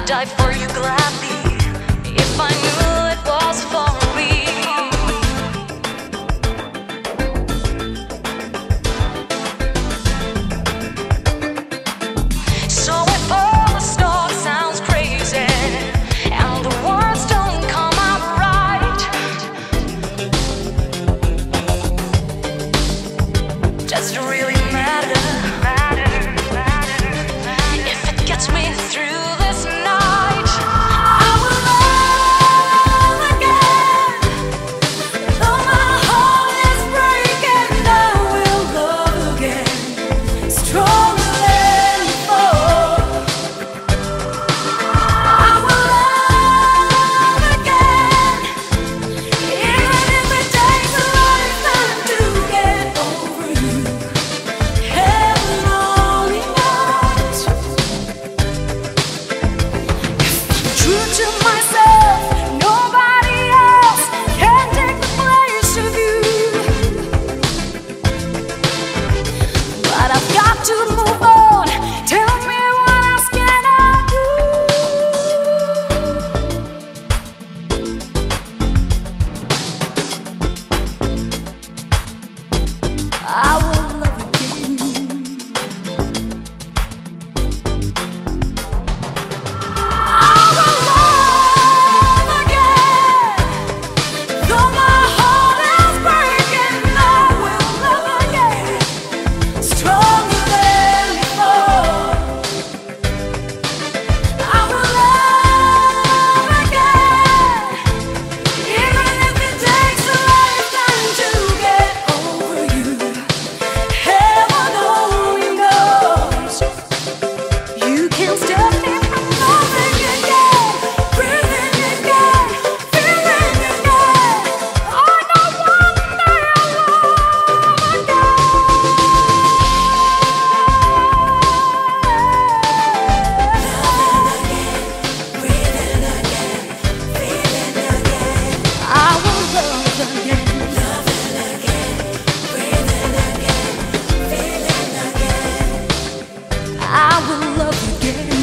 die for you gladly if I knew it was for real. So if all the talk sounds crazy and the words don't come out right, does it really matter? If it gets me through this night, I will love again. Though my heart is breaking, I will love again, stronger than before. I will love again, even if it takes a lifetime to get over you. Heaven only knows. True to myself, nobody else can take the place of you. But I've got to move on. Tell me what else can I do? I will love again. I will love again. Though my heart is breaking, I will love again, stronger than before. I will love again, even if it takes a lifetime to get over you. Heaven only knows. You can stop me from loving again, breathing again, feeling again. I know one day I'll love again. Breathing again, feeling again. I will love again. Loving again, breathing again, feeling again. I will love again.